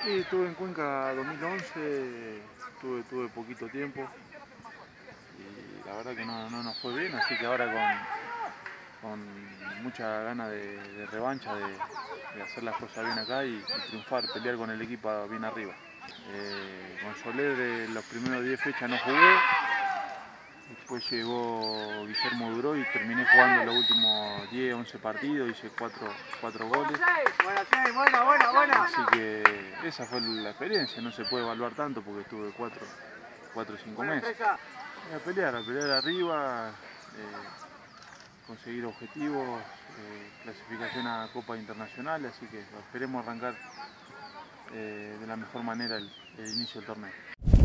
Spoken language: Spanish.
Sí, estuve en Cuenca 2011, tuve poquito tiempo y la verdad que no nos fue bien, así que ahora con mucha ganas de revancha, de hacer las cosas bien acá y triunfar, pelear con el equipo bien arriba. Con Soler los primeros 10 fechas no jugué, después llegó Guillermo Duró y terminé jugando los últimos 10, 11 partidos, hice 4 goles. Así que esa fue la experiencia, no se puede evaluar tanto porque estuve 4 o 5 meses. A pelear arriba, conseguir objetivos, clasificación a Copa Internacional, así que esperemos arrancar de la mejor manera el inicio del torneo.